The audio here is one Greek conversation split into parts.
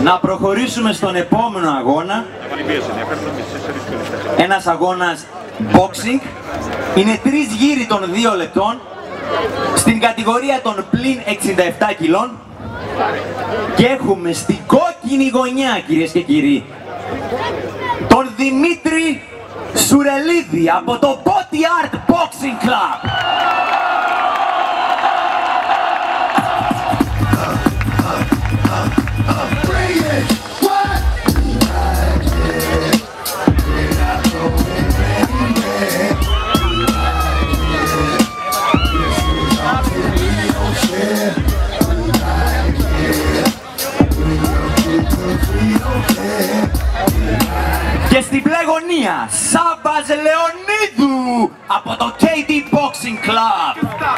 Να προχωρήσουμε στον επόμενο αγώνα. Ένας αγώνας boxing. Είναι 3 γύροι των 2 λεπτών. Στην κατηγορία των πλην 67 κιλών. Και έχουμε στην κόκκινη γωνιά, κυρίες και κύριοι, τον Δημήτρη Σουρελίδη από το Body Art Boxing Club. Και στην πλεγωνία, Σάββας Λεωνίδου από το KD Boxing Club.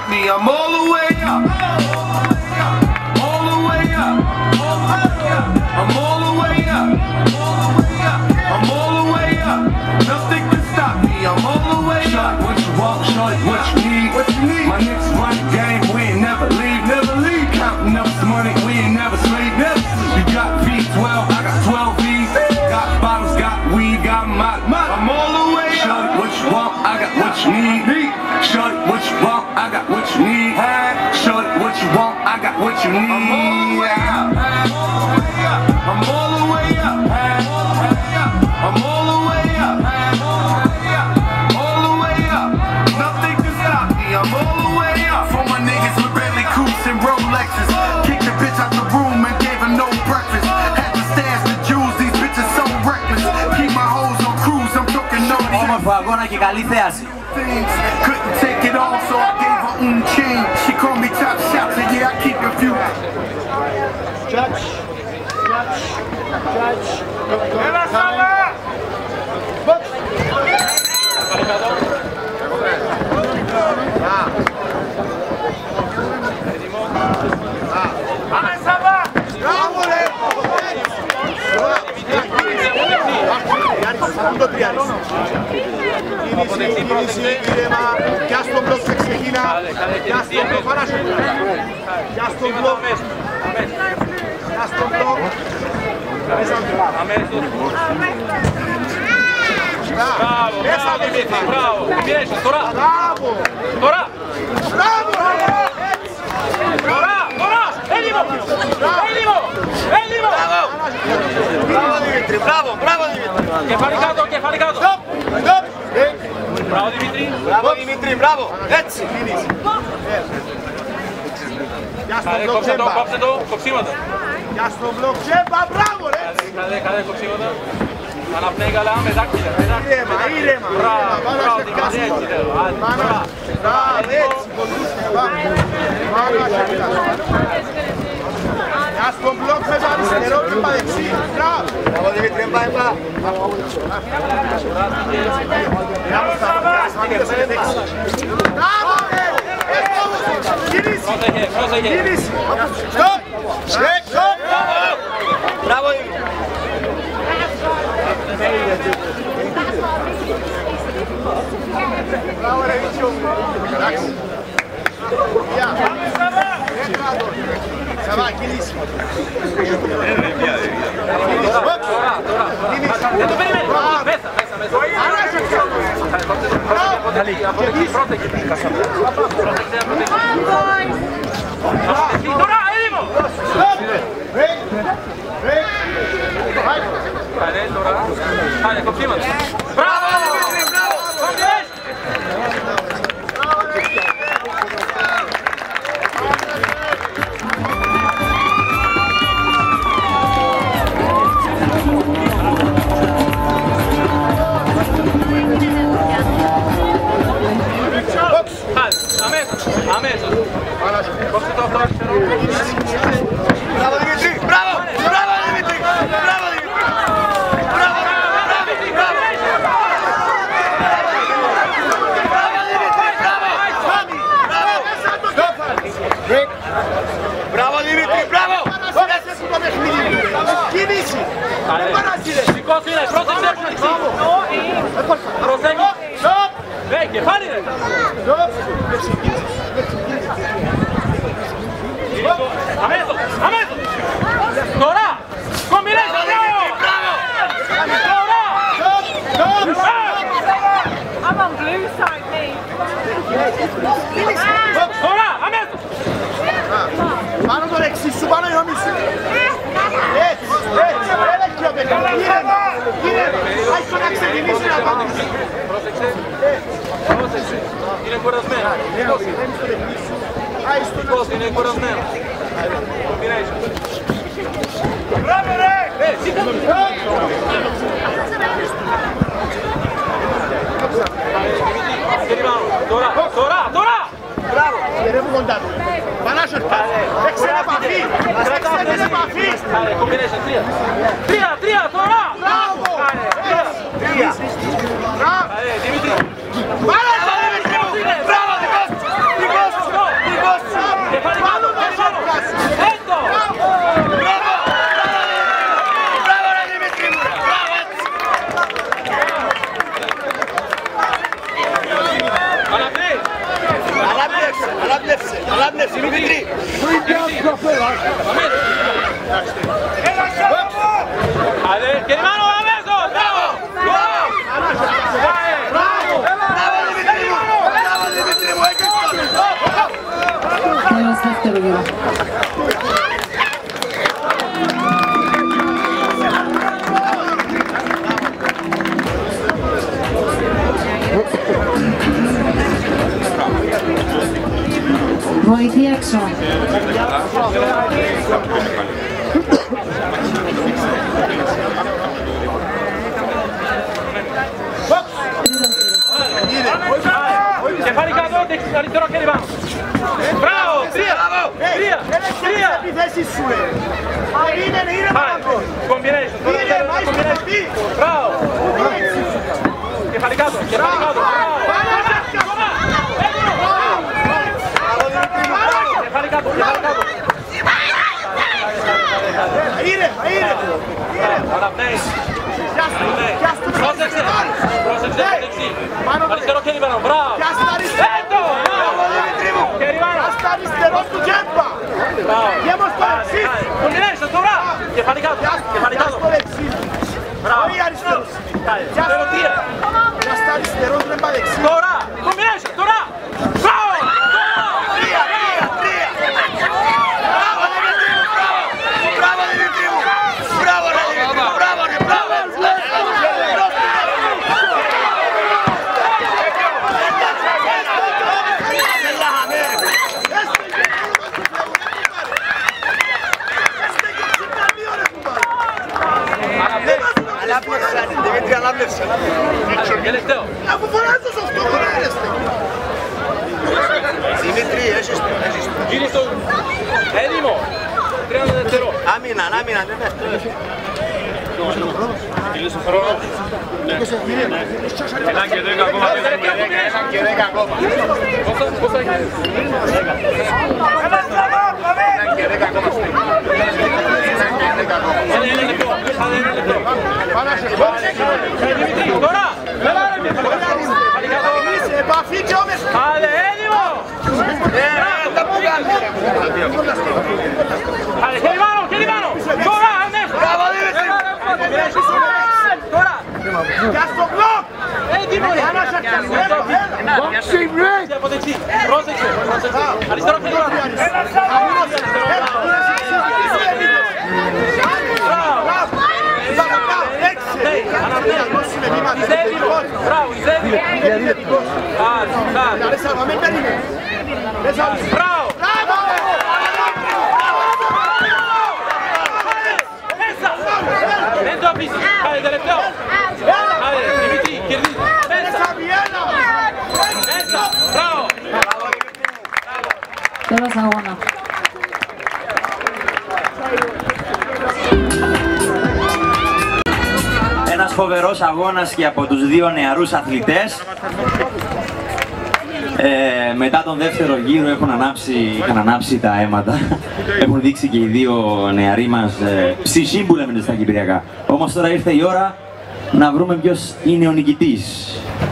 What you need? I'm all the way up. I'm all the way up. I'm all the way up. All the way up. Nothing can stop me. I'm all the way up. For my niggas with Bentley Coupes and Rolexes. Kicked the bitch out the room and gave her no breakfast. Had to stash the jewels. These bitches so reckless. Keep my hoes on cruise. I'm talking naughty. Όμορφο αγώνα και καλή θέαση. Couldn't take it all, so I gave her chain. She called me top shot, so yeah, I keep a few. Judge. Κίνηση, ήρεμα, πια στον μπλοκ ξεκινά, πια στον μπλοκ, πια στον μπλοκ, πια στον μπλοκ. Μπράβο, Δημήτρη, μπράβο, πιέζεις, τώρα, τώρα, έτοιμο, Μπράβο Δημήτρη, μπράβο Δημήτρη. κεφάλι κάτω, κεφάλι κάτω. Μπράβο Δημήτρη. Μπράβο Δημήτρη, μπράβο, έτσι. Πια στον μπλοκ τσέμπα. Κόψε το, κοψίματα. Πια στον μπλοκ τσέμπα, μπράβο ρε. Κάνε κοψίματα. Αναπνέει καλά, με δάκτυλα. Ήρεμα. Μπράβο, Δημήτρη, έτσι θέλω. Μπράβο, έτσι. Πια στον μπλοκ με το αριστερό και πα δεξί. Μπράβο Δημήτρη, πάει. Μπράβο ρε. Κίνηση. Στοπ. Μπράβο Δημήτρη. Μπράβο ρε Βίτσιο. Εντάξει. Σαββά, κινήσει. Δεν το περιμένεις. Μέσα. Τώρα, έτοιμο. Κάνε τώρα. Κάνε κοψίματα. Μπράβο! Αμέσως. Κόψε το αυτό αριστερό. Μπράβο Δημήτρη, μπράβο Δημήτρη. Μπράβο Δημήτρη, μπράβο! Πέρασε το παιχνίδι! Κίνηση! Δεν παράσυρε! Σηκώσου, πρόσεξε! Προσέχει! Κεφάλι ρε! Αμέσως! Τώρα! Τώρα, αμέσως! Πάνω το δεξί σου, πάνω η χωμή σου. Έτσι, έτσι, έλα και ο παιδιά. Ήρεμα, άρχισε να ξεκινήσει να πατήσει. Πρόσεξε, πρόσεξε. Είναι κουρασμένο. Πώς είναι κουρασμένο. Combination. Μπράβο ρε! Τώρα, τώρα, τώρα! Μπράβο, γερεύω κοντά του. Πανάσιο, έξε επαφή, έξε επαφή. Combination, τρία, τρία, τώρα! Μπράβο! Τρία. Μπράβο. Δημήτρη. Πάρα το Δημήτρη μου. Μπράβο, δικός σου. Δικός σου. Δικός σου. Πάνω το σώπιας. Έντο! Μπράβο. Μπράβο ρε Δημήτρη μου. Μπράβο έτσι. Ανάπνευσε, ανάπνευσε, ανάπνευσε Δημήτρη. Άντε, και τη μάνο αμέσως! Μπράβο! Μπράβο Δημήτρη μου. Μπράβο Δημήτρη μου. Τέλος δεύτερο γύρο. Βοήθεια έξω. Κεφάλι κάτω, αριστερό χέρι πάνω. Μπράβο! Τρία! Τρία! Τρία! Επιθέσεις σου ρε. Είναι πάνω. Combination, τώρα Είναι, δεύτερο πάει στο combination. παιδί. Μπράβο! Κεφάλι κάτω, κεφάλι κάτω. Κεφάλι κάτω, κεφάλι κάτω. Είναι, είναι. Αναπνέεις. Πιάστο με Πρόσεξε, πρόσεξε, δεξί. Πάνω Αριστερό χέρι πάνω, μπράβο. Πιάστο αριστερό. Έντο! Μπράβο Δημήτρη μου. Χέρι πάνω. Πιάστο αριστερό του τζέμπα. Μπράβο. Γέμος το δεξί. Combination, τώρα. Κεφάλι κάτω, κεφάλι κάτω. Πιάστο δεξί. Όχι αριστερός. Δεύτερο τρία. Πιάστο αριστερό του τζέμπα δεξί. Τώρα, combination, τώρα. Μπράβο! Τρία, τρία, τρία. Μπράβο Δημήτρη μου, μπράβο. Μπράβο Δημήτρη μου. Μπράβο ρε Δημήτρη μου, μπράβο ρε, μπράβο. Ανάπνευσε, Δημήτρη, ανάπνευσε. Τελευταίο. Αφού φοράς το σωστό, χωρέρεστε. Δημήτρη, έχεις το. Γύρι στο... Έτοιμο. 30 δευτερό. Άμυνα, άμυνα, ναι, ναι. Τελείωσε ο χρόνος. Ένα και 10 ακόμα. Ένα και 10 ακόμα. Πόσα έχεις? Ένα και 10 ακόμα. Τώρα! Σε επαφή και όμες. Άντε, έτοιμο! Τα που κάνει. Άντε, χέρι πάνω, χέρι πάνω! Τώρα, αμέσως! Μπράβο Δημήτρη. Τώρα! Για στο μπλοκ. Έτοιμο! Boxing break. Από δεξί, πρόσεξε, πρόσεξε. Αριστερό χέρι πάνω. Είσαι έτοιμο! Μπράβο, είσαι έτοιμο! Μπράβο! Μέσα! Δεν το αφήσεις! Κάνε τελευταίο! Κάνε, Δημήτρη, κερδίζει! Μέσα! Μέσα! Μπράβο! Τέλος αγώνα. Ένας φοβερός αγώνας και από τους δύο νεαρούς αθλητές. Μετά τον δεύτερο γύρο είχαν ανάψει τα αίματα. Έχουν δείξει και οι δύο νεαροί μας ψυχή που λέμε στα κυπριακά. Όμως τώρα ήρθε η ώρα να βρούμε ποιος είναι ο νικητής.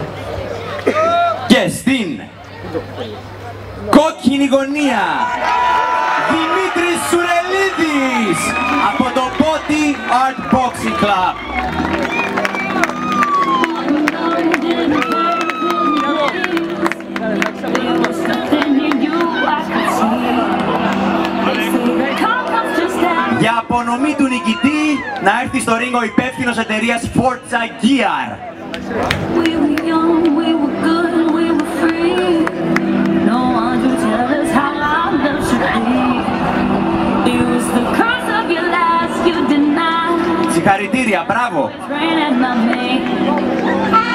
Και στην κόκκινη γωνία, Δημήτρης Σουρελίδης από το Body Art Boxing Club. ανανομή του νικητή να έρθει στο ring ο υπεύθυνος εταιρείας Forza Gear. We were young, we were good, we were free. No one to tell us how our love should be. It was the curse of your last you denied. Συγχαρητήρια, μπράβο! It's raining on me.